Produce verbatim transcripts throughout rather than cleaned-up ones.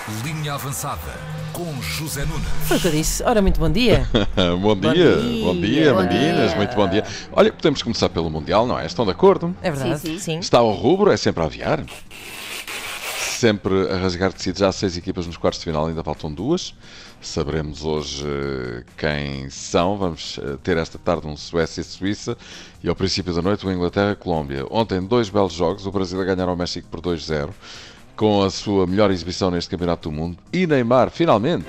Linha Avançada, com José Nunes. Foi o que eu disse. Ora, muito bom dia. bom, dia. bom dia, bom dia, bom meninas, dia. Muito bom dia. Olha, podemos começar pelo Mundial, não é? Estão de acordo? É verdade, sim. sim. sim. Está ao rubro, é sempre a aviar. Sempre a rasgar tecido. Já há seis equipas nos quartos de final, ainda faltam duas. Saberemos hoje uh, quem são. Vamos uh, ter esta tarde um Suécia e Suíça e ao princípio da noite o Inglaterra e Colômbia. Ontem dois belos jogos, o Brasil a ganhar ao México por dois a zero, com a sua melhor exibição neste Campeonato do Mundo, e Neymar, finalmente,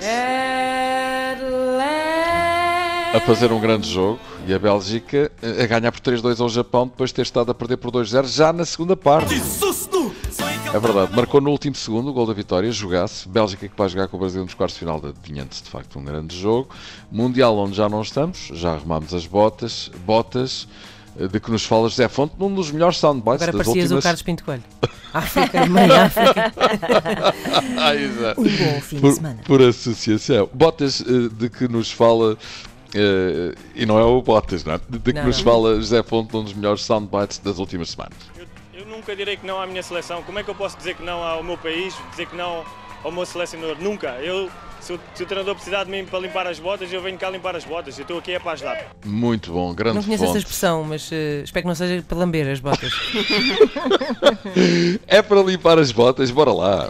a fazer um grande jogo, e a Bélgica a ganhar por três a dois ao Japão, depois de ter estado a perder por dois a zero já na segunda parte. Que susto! É verdade, marcou no último segundo o gol da vitória, jogasse. Bélgica que vai jogar com o Brasil nos quartos de final, adiante-se de facto um grande jogo. Mundial onde já não estamos, já arrumámos as botas, botas de que nos fala José Fonte, num dos melhores soundbites Agora das parecias últimas... o Carlos Pinto Coelho. África, mãe África. ah, exato. Um bom fim por, de semana. Por associação. Botas uh, de que nos fala, uh, e não é o Botas, não é? De, de que não. nos fala José Fonte, num dos melhores soundbites das últimas semanas. Eu, eu nunca direi que não à minha seleção. Como é que eu posso dizer que não ao meu país, dizer que não ao meu selecionador? Nunca. Eu... Se o, se o treinador precisar de mim para limpar as botas, eu venho cá limpar as botas. Eu estou aqui é para ajudar. Muito bom, grande Não conheço fonte. essa expressão, mas uh, espero que não seja para lamber as botas. É para limpar as botas, bora lá.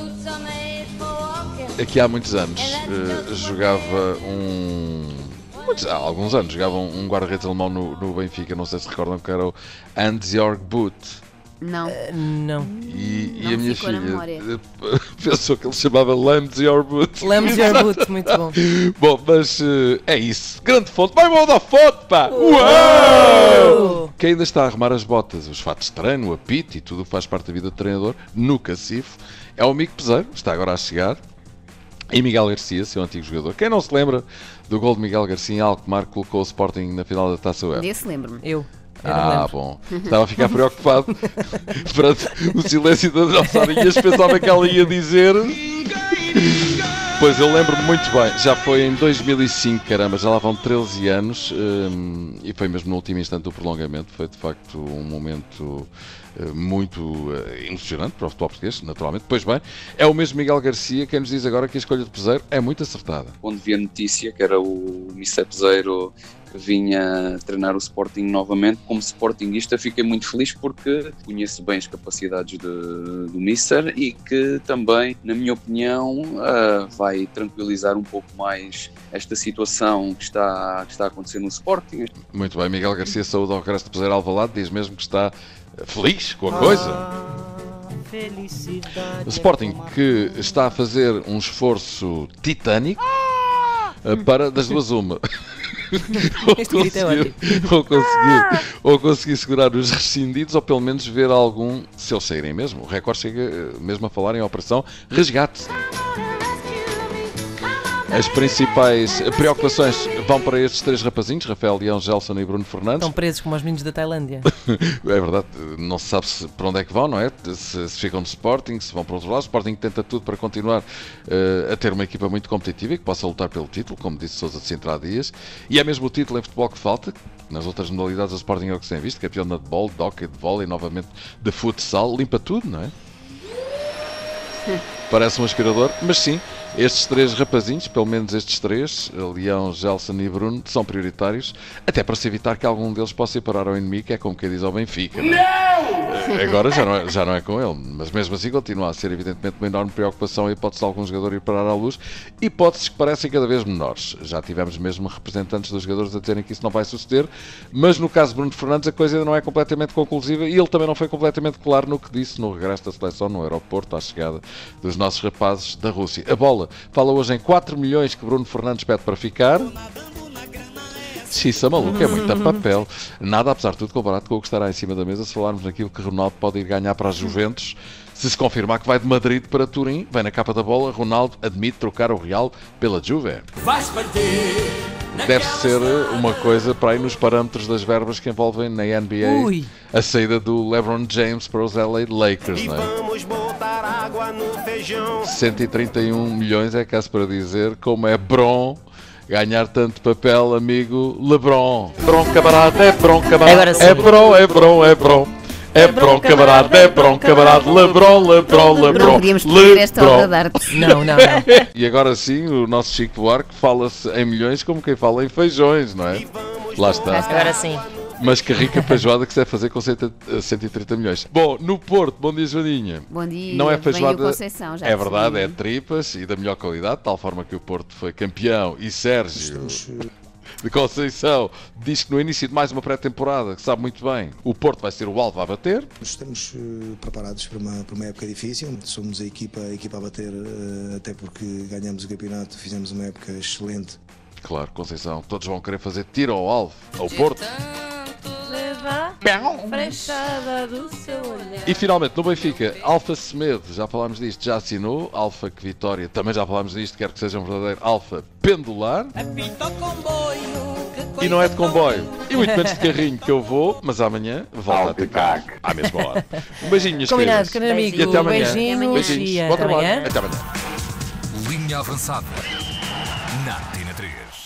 Aqui há muitos anos uh, jogava um... Muitos, há alguns anos jogava um, um guarda-redes alemão no, no Benfica, não sei se recordam, que era o Hans-Jörg Butt. Não. Uh, não. E, não e a minha ficou na filha memória. pensou que ele se chamava Lambs-Your Boot. Lambs-Your Boot, muito bom. Bom, mas uh, é isso. Grande fonte. Vai mal da fonte, pá! Uou! Uau! Quem ainda está a arrumar as botas, os fatos de treino, o apito e tudo faz parte da vida do treinador, no cacifo, é o Mico Peseiro, está agora a chegar. E Miguel Garcia, seu antigo jogador. Quem não se lembra do gol de Miguel Garcia em Alkmaar, que colocou o Sporting na final da Taça UEFA? Desse lembro-me. Eu. Ah, bom. Estava a ficar preocupado perante o silêncio das nossas orelhas. Pensava que ela ia dizer. Pois eu lembro-me muito bem. Já foi em dois mil e cinco, caramba, já lá vão treze anos. Hum, e foi mesmo no último instante do prolongamento. Foi de facto um momento uh, muito uh, emocionante para o futebol português, naturalmente. Pois bem, é o mesmo Miguel Garcia quem nos diz agora que a escolha de Peseiro é muito acertada. Onde vi a notícia que era o mister Peseiro vinha treinar o Sporting novamente. Como sportinguista fiquei muito feliz porque conheço bem as capacidades de, do mister e que também, na minha opinião, uh, vai tranquilizar um pouco mais esta situação que está, que está a acontecer no Sporting. Muito bem, Miguel Garcia, saúde ao regresso de Peseiro Alvalade, diz mesmo que está feliz com a coisa. O Sporting que está a fazer um esforço titânico uh, para, das duas uma. ou, conseguir, ou, conseguir, ou conseguir segurar os rescindidos, ou pelo menos ver algum, se eles saírem mesmo. O recorde chega mesmo a falar em operação resgate. As principais preocupações vão para estes três rapazinhos, Rafael Leão, Gelson e Bruno Fernandes. Estão presos como os meninos da Tailândia. É verdade, não se sabe se, para onde é que vão, não é? Se, se ficam no Sporting, se vão para outro lado. O Sporting tenta tudo para continuar uh, a ter uma equipa muito competitiva e que possa lutar pelo título, como disse Sousa de Sintra há dias. E é mesmo o título em futebol que falta. Nas outras modalidades, o Sporting é o que se tem visto, campeão de handball, de hockey, de vôlei, novamente de futsal, limpa tudo, não é? Parece um aspirador, mas sim, estes três rapazinhos, pelo menos estes três, Leão, Gelson e Bruno, são prioritários, até para se evitar que algum deles possa ir parar ao inimigo, que é como quem diz ao Benfica. Não é? Agora já não, é, já não é com ele, mas mesmo assim continua a ser evidentemente uma enorme preocupação a hipótese de algum jogador ir parar à luz, hipóteses que parecem cada vez menores. Já tivemos mesmo representantes dos jogadores a dizerem que isso não vai suceder, mas no caso de Bruno Fernandes a coisa ainda não é completamente conclusiva e ele também não foi completamente claro no que disse no regresso da seleção no aeroporto à chegada dos nossos rapazes da Rússia. A bola fala hoje em quatro milhões que Bruno Fernandes pede para ficar. Xiça maluca, é muito a papel. Nada, apesar de tudo, comparado com o que estará em cima da mesa se falarmos naquilo que Ronaldo pode ir ganhar para a Juventus. Se se confirmar que vai de Madrid para Turim, vem na capa da bola, Ronaldo admite trocar o Real pela Juve. Deve ser uma coisa para aí nos parâmetros das verbas que envolvem na N B A Ui. a saída do LeBron James para os L A Lakers, não é? cento e trinta e um milhões é caso para dizer como é bom ganhar tanto papel, amigo LeBron. Bron camarada, é bron camarada, Agora sim. é bron, é bron, é bron. É bom camarada, é bom camarada, Lebron, Lebron, Não Lebron, podíamos perder esta obra de Lebron. arte. Não, não, não. E agora sim, o nosso Chico Buarque fala-se em milhões como quem fala em feijões, não é? Lá está. Agora sim. Mas que rica feijoada que se deve fazer com cento e trinta milhões. Bom, no Porto, bom dia, Joaninha. Bom dia, Não é vem feijoada, o Conceição, já é verdade, percebi. é tripas e da melhor qualidade, de tal forma que o Porto foi campeão e Sérgio de Conceição diz que no início de mais uma pré-temporada, que sabe muito bem, o Porto vai ser o alvo a bater. Estamos uh, preparados para uma, para uma época difícil, somos a equipa, a equipa a bater, uh, até porque ganhamos o campeonato, fizemos uma época excelente. Claro, Conceição, todos vão querer fazer tiro ao alvo, ao Porto. Leva frechada do seu olhar. E finalmente no Benfica, Alfa Semedo, já falámos disto, já assinou. Alfa que Vitória, também já falámos disto, quero que seja um verdadeiro Alfa pendular. E não é de comboio, e muito menos de carrinho que eu vou, mas amanhã volto a atacar à mesma hora. Um beijinho, minhas Combinado, queridas. grande amigo. E até amanhã. Beijinhos Beijinhos. e Bom até trabalho. amanhã. Até amanhã. Linha avançada. Na Antena três.